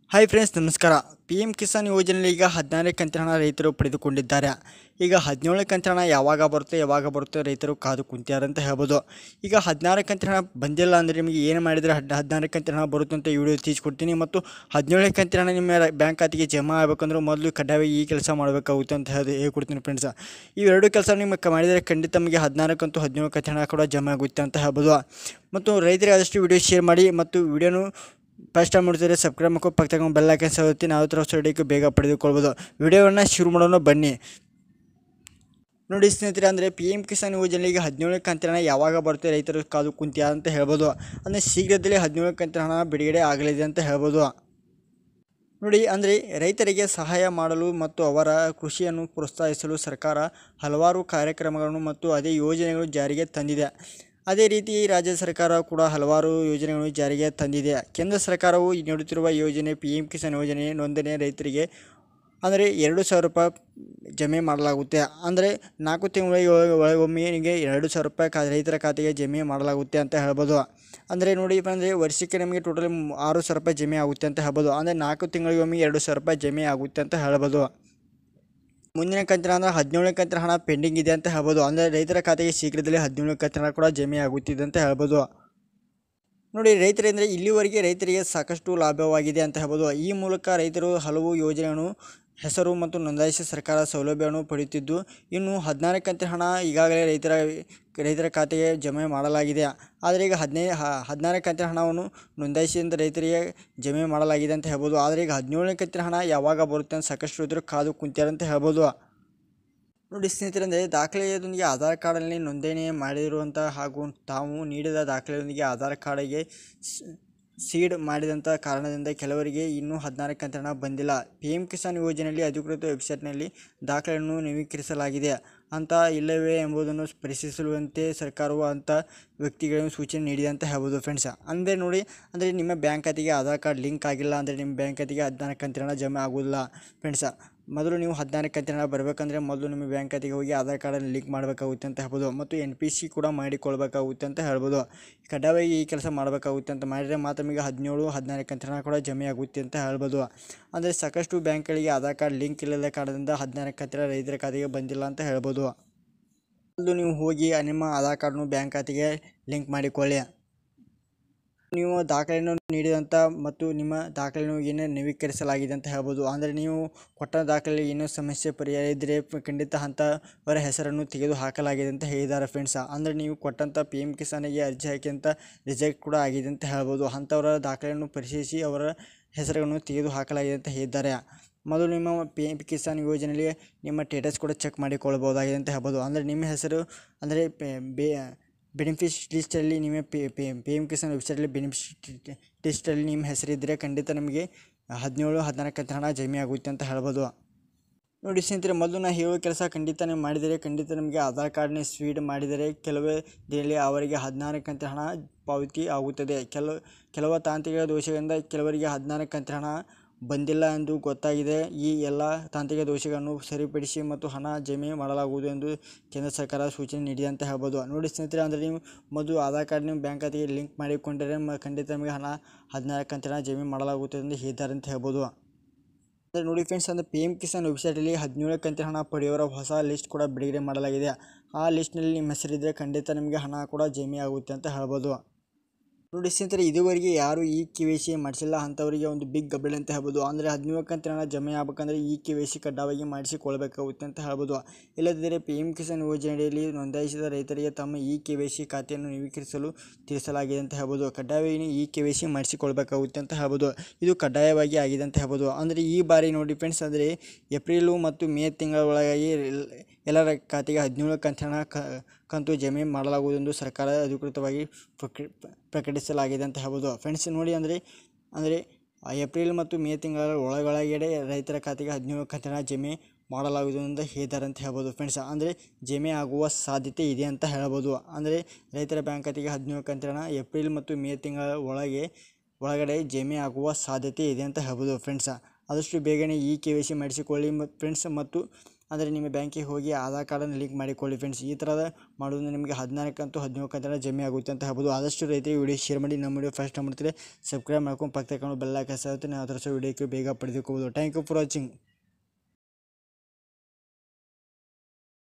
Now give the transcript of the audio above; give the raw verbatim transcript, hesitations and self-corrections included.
Hi friends, ನಮಸ್ಕಾರ. P M Kisan ಯೋಜನೆಯಲ್ಲಿ ಈಗ ಹದಿನಾರನೇ ಕಂತಿನ ಹಣ ರೈತರು ಪಡೆದುಕೊಂಡಿದ್ದಾರೆ. ಈಗ ಹದಿನೇಳನೇ ಕಂತಿನ ಹಣ ಯಾವಾಗ ಬರುತ್ತೆ ಯಾವಾಗ ಬರುತ್ತೆ ರೈತರು ಕಾದು ಕುಂತಿದ್ದಾರೆ ಅಂತ ಹೇಳ್ಬೋದು. ಈಗ ಹದಿನಾರು ಕಂತಿನ ಹಣ ಬಂದಿಲ್ಲ ಅಂದರೆ ನಿಮಗೆ ಏನು ಮಾಡಿದರೆ ಹದ್ ಹದಿನಾರು ಕಂತಿನ ಹಣ ಬರುತ್ತೆ ಅಂತ ವಿಡಿಯೋ ತಿಳಿಸ್ಕೊಡ್ತೀನಿ. ಮತ್ತು ಹದಿನೇಳನೇ ಕಂತಿನ ಹಣ ನಿಮ್ಮ ಬ್ಯಾಂಕ್ ಖಾತೆಗೆ ಜಮಾ ಆಗಬೇಕಂದ್ರೆ ಮೊದಲು ಕಡ್ಡಾಯವಾಗಿ ಈ ಕೆಲಸ ಮಾಡಬೇಕಾಗುತ್ತೆ ಅಂತ ಹೇಳಿ ಹೇಳ್ಕೊಡ್ತೀನಿ ಫ್ರೆಂಡ್ಸ್. ಇವೆರಡು ಕೆಲಸ ನಿಮಗೆ ಮಾಡಿದರೆ ಖಂಡಿತ ನಮಗೆ ಹದಿನಾರು ಕಂತು ಹದಿನೇಳು ಕಂತಿನ ಹಣ ಕೂಡ ಜಮಾ ಆಗುತ್ತೆ ಅಂತ ಹೇಳ್ಬೋದು. ಮತ್ತು ರೈತರಿಗೆ ಆದಷ್ಟು ವಿಡಿಯೋ ಶೇರ್ ಮಾಡಿ ಮತ್ತು ವಿಡಿಯೋನು ಫಸ್ಟ್ ಟೈಮ್ ನೋಡ್ತಿದ್ರೆ ಸಬ್ಸ್ಕ್ರೈಬ್ ಮಾಡ್ಕೊ ಪಕ್ಕದಾಗ ಬೆಲ್ ಐಕಾನ್ ಸವತ್ತಿ ನಾವು ಥರ ಸ್ಟಡಿಗೆ ಬೇಗ ಪಡೆದುಕೊಳ್ಬೋದು. ವಿಡಿಯೋವನ್ನು ಶುರು ಮಾಡೋಣ ಬನ್ನಿ. ನೋಡಿ ಸ್ನೇಹಿತರೆ, ಅಂದರೆ ಪಿ ಎಮ್ ಕಿಸಾನ್ ಯೋಜನೆ ಈಗ ಹದಿನೇಳು ಕಂತಿನ ಹಣ ಯಾವಾಗ ಬರುತ್ತೆ ರೈತರು ಕಾದು ಕುಂತಿಯ ಅಂತ ಹೇಳ್ಬೋದು. ಅಂದರೆ ಶೀಘ್ರದಲ್ಲೇ ಹದಿನೇಳು ಕಂತಿನ ಹಣ ಬಿಡುಗಡೆ ಆಗಲಿದೆ ಅಂತ ಹೇಳ್ಬೋದು. ನೋಡಿ, ಅಂದರೆ ರೈತರಿಗೆ ಸಹಾಯ ಮಾಡಲು ಮತ್ತು ಅವರ ಕೃಷಿಯನ್ನು ಪ್ರೋತ್ಸಾಹಿಸಲು ಸರ್ಕಾರ ಹಲವಾರು ಕಾರ್ಯಕ್ರಮಗಳನ್ನು ಮತ್ತು ಅದೇ ಯೋಜನೆಗಳು ಜಾರಿಗೆ ತಂದಿದೆ. ಅದೇ ರೀತಿ ರಾಜ್ಯ ಸರ್ಕಾರ ಕೂಡ ಹಲವಾರು ಯೋಜನೆಗಳನ್ನು ಜಾರಿಗೆ ತಂದಿದೆ. ಕೇಂದ್ರ ಸರ್ಕಾರವು ನೀಡುತ್ತಿರುವ ಯೋಜನೆ ಪಿ ಎಮ್ ಕಿಸಾನ್ ಯೋಜನೆ ನೋಂದಣಿ ರೈತರಿಗೆ ಅಂದರೆ ಎರಡು ಸಾವಿರ ರೂಪಾಯಿ ಜಮೆ ಮಾಡಲಾಗುತ್ತೆ. ಅಂದರೆ ನಾಲ್ಕು ತಿಂಗಳ ಒಮ್ಮೆಗೆ ಎರಡು ಸಾವಿರ ರೂಪಾಯಿ ಖಾ ರೈತರ ಖಾತೆಗೆ ಜಮೆ ಮಾಡಲಾಗುತ್ತೆ ಅಂತ ಹೇಳ್ಬೋದು. ಅಂದರೆ ನೋಡಿ, ಅಂದರೆ ವರ್ಷಕ್ಕೆ ನಮಗೆ ಟೋಟಲ್ ಆರು ಸಾವಿರ ರೂಪಾಯಿ ಜಮೆ ಆಗುತ್ತೆ ಅಂತ ಹೇಳ್ಬೋದು. ಅಂದರೆ ನಾಲ್ಕು ತಿಂಗಳಿಗೊಮ್ಮೆ ಎರಡು ಸಾವಿರ ರೂಪಾಯಿ ಜಮೆ ಆಗುತ್ತೆ ಅಂತ ಹೇಳ್ಬೋದು. ಮುಂದಿನ ಕಂತಿನ ಅಂದರೆ ಹದಿನೇಳನೇ ಕಂತಿನ ಹಣ ಪೆಂಡಿಂಗ್ ಇದೆ ಅಂತ ಹೇಳ್ಬೋದು. ಅಂದರೆ ರೈತರ ಖಾತೆಗೆ ಶೀಘ್ರದಲ್ಲೇ ಹದಿನೇಳನೇ ಕಂತಿನ ಹಣ ಕೂಡ ಜಮೆ ಆಗುತ್ತಿದೆ ಅಂತ ಹೇಳ್ಬೋದು. ನೋಡಿ, ರೈತರೆಂದರೆ ಇಲ್ಲಿವರೆಗೆ ರೈತರಿಗೆ ಸಾಕಷ್ಟು ಲಾಭವಾಗಿದೆ ಅಂತ ಹೇಳ್ಬೋದು. ಈ ಮೂಲಕ ರೈತರು ಹಲವು ಯೋಜನೆಗಳನ್ನು ಹೆಸರು ಮತ್ತು ನೋಂದಾಯಿಸಿ ಸರ್ಕಾರ ಸೌಲಭ್ಯವನ್ನು ಪಡೆಯುತ್ತಿದ್ದು, ಇನ್ನು ಹದಿನಾರು ಕಂತಿನ ಹಣ ಈಗಾಗಲೇ ರೈತರ ರೈತರ ಖಾತೆಗೆ ಜಮೆ ಮಾಡಲಾಗಿದೆ. ಆದರೆ ಈಗ ಹದಿನೈದು ಹದಿನಾರು ಕಂತಿನ ಹಣವನ್ನು ನೋಂದಾಯಿಸಿದಂಥ ರೈತರಿಗೆ ಜಮೆ ಮಾಡಲಾಗಿದೆ ಅಂತ ಹೇಳ್ಬೋದು. ಆದರೆ ಈಗ ಹದಿನೇಳನೇ ಕಂತಿನ ಹಣ ಯಾವಾಗ ಬರುತ್ತೆ ಅಂತ ಸಾಕಷ್ಟು ರೈತರು ಕಾದು ಕುಂತ್ಯಾರ ಅಂತ ಹೇಳ್ಬೋದು. ನೋಡಿ ಸ್ನೇಹಿತರೆ, ಅಂದರೆ ದಾಖಲೆಯೊಂದಿಗೆ ಆಧಾರ್ ಕಾರ್ಡಲ್ಲಿ ನೋಂದಣಿ ಮಾಡಿರುವಂಥ ಹಾಗೂ ತಾವು ನೀಡಿದ ದಾಖಲೆಯೊಂದಿಗೆ ಆಧಾರ್ ಕಾರ್ಡಿಗೆ ಸೀಡ್ ಮಾಡಿದಂಥ ಕಾರಣದಿಂದ ಕೆಲವರಿಗೆ ಇನ್ನೂ ಹದಿನಾರು ಕಂತಿನ ಹಣ ಬಂದಿಲ್ಲ. ಪಿ ಎಮ್ ಕಿಸಾನ್ ಯೋಜನೆಯಲ್ಲಿ ಅಧಿಕೃತ ವೆಬ್ಸೈಟ್ನಲ್ಲಿ ದಾಖಲೆಯನ್ನು ನವೀಕರಿಸಲಾಗಿದೆ ಅಂತ ಇಲ್ಲವೇ ಎಂಬುದನ್ನು ಪರಿಶೀಲಿಸುವಂತೆ ಸರ್ಕಾರವು ಅಂಥ ವ್ಯಕ್ತಿಗಳನ್ನು ಸೂಚನೆ ನೀಡಿದೆ ಅಂತ ಹೇಳ್ಬೋದು ಫ್ರೆಂಡ್ಸ್. ಅಂದರೆ ನೋಡಿ, ಅಂದರೆ ನಿಮ್ಮ ಬ್ಯಾಂಕ್ ಖಾತೆಗೆ ಆಧಾರ್ ಕಾರ್ಡ್ ಲಿಂಕ್ ಆಗಿಲ್ಲ ಅಂದರೆ ನಿಮ್ಮ ಬ್ಯಾಂಕ್ ಖಾತೆಗೆ ಹದಿನಾರು ಕಂತಿನ ಹಣ ಜಮೆ ಆಗೋದಿಲ್ಲ ಫ್ರೆಂಡ್ಸ್. ಮೊದಲು ನೀವು ಹದಿನಾರು ಕಂತಿನ ಹಣ ಬರಬೇಕಂದ್ರೆ ಮೊದಲು ನಿಮ್ಮ ಬ್ಯಾಂಕ್ ಖಾತೆಗೆ ಹೋಗಿ ಆಧಾರ್ ಕಾರ್ಡನ್ನು ಲಿಂಕ್ ಮಾಡಬೇಕಾಗುತ್ತೆ ಅಂತ ಹೇಳ್ಬೋದು. ಮತ್ತು ಎನ್ ಪಿ ಸಿ ಕೂಡ ಮಾಡಿಕೊಳ್ಬೇಕಾಗುತ್ತೆ ಅಂತ ಹೇಳ್ಬೋದು. ಕಡ್ಡಾಯವಾಗಿ ಈ ಕೆಲಸ ಮಾಡಬೇಕಾಗುತ್ತೆ ಅಂತ ಮಾಡಿದರೆ ಮಾತ್ರ ನಿಮಗೆ ಹದಿನೇಳು ಹದಿನಾರು ಕಂತಿನ ಹಣ ಕೂಡ ಜಮೆ ಆಗುತ್ತೆ ಅಂತ ಹೇಳ್ಬೋದು. ಅಂದರೆ ಸಾಕಷ್ಟು ಬ್ಯಾಂಕ್ಗಳಿಗೆ ಆಧಾರ್ ಕಾರ್ಡ್ ಲಿಂಕ್ ಇಲ್ಲದ ಕಾರಣದಿಂದ ಹದಿನಾರು ಕಂತಿನ ರೈತರ ಖಾತೆಗೆ ಬಂದಿಲ್ಲ ಅಂತ ಹೇಳ್ಬೋದು. ಅದು ನೀವು ಹೋಗಿ ನಿಮ್ಮ ಆಧಾರ್ ಕಾರ್ಡನ್ನು ಬ್ಯಾಂಕ್ ಖಾತೆಗೆ ಲಿಂಕ್ ಮಾಡಿಕೊಳ್ಳಿ. ನೀವು ದಾಖಲೆಯನ್ನು ನೀಡಿದಂಥ ಮತ್ತು ನಿಮ್ಮ ದಾಖಲೆಯನ್ನು ಏನೇ ನವೀಕರಿಸಲಾಗಿದೆ ಅಂತ ಹೇಳ್ಬೋದು. ಅಂದರೆ ನೀವು ಕೊಟ್ಟ ದಾಖಲೆ ಏನೋ ಸಮಸ್ಯೆ ಪರಿಹಾರ ಇದ್ದರೆ ಖಂಡಿತ ಅಂಥವರ ಹೆಸರನ್ನು ತೆಗೆದು ಹಾಕಲಾಗಿದೆ ಅಂತ ಹೇಳಿದ್ದಾರೆ ಫ್ರೆಂಡ್ಸ್. ಅಂದರೆ ನೀವು ಕೊಟ್ಟಂಥ ಪಿ ಎಮ್ ಕಿಸಾನಿಗೆ ಅರ್ಜಿ ಹಾಕಿ ಅಂತ ರಿಜೆಕ್ಟ್ ಕೂಡ ಆಗಿದೆ ಅಂತ ಹೇಳ್ಬೋದು. ಅಂಥವರ ದಾಖಲೆಯನ್ನು ಪರಿಶೀಲಿಸಿ ಅವರ ಹೆಸರನ್ನು ತೆಗೆದು ಹಾಕಲಾಗಿದೆ ಅಂತ ಹೇಳಿದ್ದಾರೆ. ಮೊದಲು ನಿಮ್ಮ ಪಿ ಎಮ್ ಕಿಸಾನ್ ಯೋಜನೆಯಲ್ಲಿ ನಿಮ್ಮ ಸ್ಟೇಟಸ್ ಕೂಡ ಚೆಕ್ ಮಾಡಿಕೊಳ್ಬೋದಾಗಿದೆ ಅಂತ ಹೇಳ್ಬೋದು. ಅಂದರೆ ನಿಮ್ಮ ಹೆಸರು ಅಂದರೆ ಬೇ ಬೆನಿಫಿಷ್ ಲಿಸ್ಟಲ್ಲಿ ನಿಮ್ಮ P P P M Kisan ವೆಬ್ಸೈಟಲ್ಲಿ ಬೆನಿಫಿಷ್ ಲಿಸ್ಟಲ್ಲಿ ನಿಮ್ಮ ಹೆಸರಿದ್ದರೆ ಖಂಡಿತ ನಮಗೆ ಹದಿನೇಳು ಹದಿನಾರು ಕಂತಿನ ಹಣ ಜಮೆ ಆಗುತ್ತೆ ಅಂತ ಹೇಳ್ಬೋದು. ನೋಡಿ ಸ್ನೇಹಿತರೆ, ಮೊದಲು ನಾನು ಹೇಳೋ ಕೆಲಸ ಖಂಡಿತ ನೀವು ಮಾಡಿದರೆ ಖಂಡಿತ ನಮಗೆ ಆಧಾರ್ ಕಾರ್ಡ್ನ ಸ್ವೀಡ್ ಮಾಡಿದರೆ ಕೆಲವೇ ದಿನದಲ್ಲಿ ಅವರಿಗೆ ಹದಿನಾರು ಕಂತಿನ ಹಣ ಪಾವತಿ ಆಗುತ್ತದೆ. ಕೆಲವು ಕೆಲವು ತಾಂತ್ರಿಕ ದೋಷಗಳಿಂದ ಕೆಲವರಿಗೆ ಹದಿನಾರು ಕಂತಿನ ಹಣ ಬಂದಿಲ್ಲ ಎಂದು ಗೊತ್ತಾಗಿದೆ. ಈ ಎಲ್ಲ ತಾಂತ್ರಿಕ ದೋಷಗಳನ್ನು ಸರಿಪಡಿಸಿ ಮತ್ತು ಹಣ ಜಮೆ ಮಾಡಲಾಗುವುದು ಎಂದು ಕೇಂದ್ರ ಸರ್ಕಾರ ಸೂಚನೆ ನೀಡಿದೆ ಅಂತ ಹೇಳ್ಬೋದು. ನೋಡಿ ಸ್ನೇಹಿತರೆ, ಅಂದರೆ ನೀವು ಮೊದಲು ಆಧಾರ್ ಕಾರ್ಡ್ ನಿಮ್ಮ ಬ್ಯಾಂಕ್ ಖಾತೆಗೆ ಲಿಂಕ್ ಮಾಡಿಕೊಂಡರೆ ಖಂಡಿತ ನಮಗೆ ಹಣ ಹದಿನಾರು ಕಂತಿನ ಹಣ ಜಮೆ ಮಾಡಲಾಗುತ್ತದೆ ಎಂದು ಹೇಳಿದ್ದಾರೆ ಅಂತ ಹೇಳ್ಬೋದು. ಅಂದರೆ ನೋಡಿ ಫ್ರೆಂಡ್ಸ್, ಅಂದರೆ ಪಿ ಎಮ್ ಕಿಸಾನ್ ವೆಬ್ಸೈಟಲ್ಲಿ ಹದಿನೇಳು ಕಂತಿನ ಹಣ ಪಡೆಯುವವರ ಹೊಸ ಲಿಸ್ಟ್ ಕೂಡ ಬಿಡುಗಡೆ ಮಾಡಲಾಗಿದೆ. ಆ ಲಿಸ್ಟ್ನಲ್ಲಿ ನಿಮ್ಮ ಹೆಸರಿದ್ದರೆ ಖಂಡಿತ ನಿಮಗೆ ಹಣ ಕೂಡ ಜಮೆ ಆಗುತ್ತೆ ಅಂತ ಹೇಳ್ಬೋದು. ನೋಡಿ ಸ್ನೇಹಿತರೆ, ಇದುವರೆಗೆ ಯಾರು ಈ ಕೆ ವೈ ಸಿ ಮಾಡಿಸಿಲ್ಲ ಅಂಥವರಿಗೆ ಒಂದು ಬಿಗ್ ಅಪ್ಡೇಟ್ ಅಂತ ಹೇಳ್ಬೋದು. ಅಂದರೆ ಹದಿನೇಳು ಕಂತಿನ ಹಣ ಜಮೆ ಆಗಬೇಕಂದ್ರೆ ಈ ಕೆ ವೈ ಸಿ ಕಡ್ಡಾಯವಾಗಿ ಮಾಡಿಸಿಕೊಳ್ಬೇಕಾಗುತ್ತೆ ಅಂತ ಹೇಳ್ಬೋದು. ಇಲ್ಲದಿದ್ದರೆ ಪಿ ಎಮ್ ಕಿಸಾನ್ ಯೋಜನೆಯಲ್ಲಿ ನೋಂದಾಯಿಸಿದ ರೈತರಿಗೆ ತಮ್ಮ ಈ ಕೆ ವೈ ಸಿ ಖಾತೆಯನ್ನು ನವೀಕರಿಸಲು ತಿಳಿಸಲಾಗಿದೆ ಅಂತ ಹೇಳ್ಬೋದು. ಕಡ್ಡಾಯವಾಗಿ ಈ ಕೆ ವೈ ಸಿ ಮಾಡಿಸಿಕೊಳ್ಬೇಕಾಗುತ್ತೆ ಅಂತ ಹೇಳ್ಬೋದು. ಇದು ಕಡ್ಡಾಯವಾಗಿ ಆಗಿದೆ ಅಂತ ಹೇಳ್ಬೋದು. ಅಂದರೆ ಈ ಬಾರಿ ನೋಡಿ ಫ್ರೆಂಡ್ಸ್, ಅಂದರೆ ಏಪ್ರಿಲು ಮತ್ತು ಮೇ ತಿಂಗಳ ಒಳಗಾಗಿ ಎಲ್ಲರ ಖಾತೆಗೆ ಹದಿನೇಳು ಕಂತಿನ ಹಣ ಕಂತು ಜಮೆ ಮಾಡಲಾಗುವುದು ಎಂದು ಸರ್ಕಾರ ಅಧಿಕೃತವಾಗಿ ಪ್ರಕಟಿಸಲಾಗಿದೆ ಅಂತ ಹೇಳ್ಬೋದು ಫ್ರೆಂಡ್ಸ್. ನೋಡಿ, ಅಂದರೆ ಅಂದರೆ ಏಪ್ರಿಲ್ ಮತ್ತು ಮೇ ತಿಂಗಳ ಒಳಗೊಳಗಡೆ ರೈತರ ಖಾತೆಗೆ ಹದಿನೇಳು ಕಂತಿನ ಹಣ ಜಮೆ ಮಾಡಲಾಗುವುದು ಅಂತ ಹೇಳಿದ್ದಾರೆ ಅಂತ ಹೇಳ್ಬೋದು ಫ್ರೆಂಡ್ಸ್. ಅಂದರೆ ಜಮೆ ಆಗುವ ಸಾಧ್ಯತೆ ಇದೆ ಅಂತ ಹೇಳ್ಬೋದು. ಅಂದರೆ ರೈತರ ಬ್ಯಾಂಕ್ ಖಾತೆಗೆ ಹದಿನೇಳು ಕಂತಿನ ಹಣ ಏಪ್ರಿಲ್ ಮತ್ತು ಮೇ ತಿಂಗಳ ಒಳಗೆ ಒಳಗಡೆ ಜಮೆ ಆಗುವ ಸಾಧ್ಯತೆ ಇದೆ ಅಂತ ಹೇಳ್ಬೋದು ಫ್ರೆಂಡ್ಸ್. ಆದಷ್ಟು ಬೇಗನೆ ಈ ಕೆ ವೈ ಸಿ ಮಾಡಿಸಿಕೊಳ್ಳಿ ಫ್ರೆಂಡ್ಸ್. ಮತ್ತು ಅಂದರೆ ನಿಮ್ಮ ಬ್ಯಾಂಕಿಗೆ ಹೋಗಿ ಆಧಾರ್ ಕಾರ್ಡನ್ನು ಲಿಂಕ್ ಮಾಡಿಕೊಳ್ಳಿ ಫ್ರೆಂಡ್ಸ್. ಈ ಥರದ ಮಾಡೋದ್ರಿಂದ ನಿಮಗೆ ಹದಿನಾರು ಕಂತು ಹದಿನೇಳು ಕಂತಿನ ಜಮೆ ಆಗುತ್ತೆ ಅಂತ ಹೇಳ್ಬೋದು. ಆದಷ್ಟು ರೈತರಿಗೆ ವಿಡಿಯೋ ಶೇರ್ ಮಾಡಿ. ನಮ್ಮ ವಿಡಿಯೋ ಫಸ್ಟ್ ಮಾಡ್ತೀರಿ ಸಬ್ಸ್ಕ್ರೈಬ್ ಮಾಡ್ಕೊಂಡು ಪಕ್ಕ ತಗೊಂಡು ಬೆಲ್ ಹಾಕಿ ಸಾಗುತ್ತೆ ನಾವು ಅದರ ವಿಡಿಯೋಕ್ಕೆ ಬೇಗ ಪಡೆದುಕೋಬೋದು. Thank you for watching.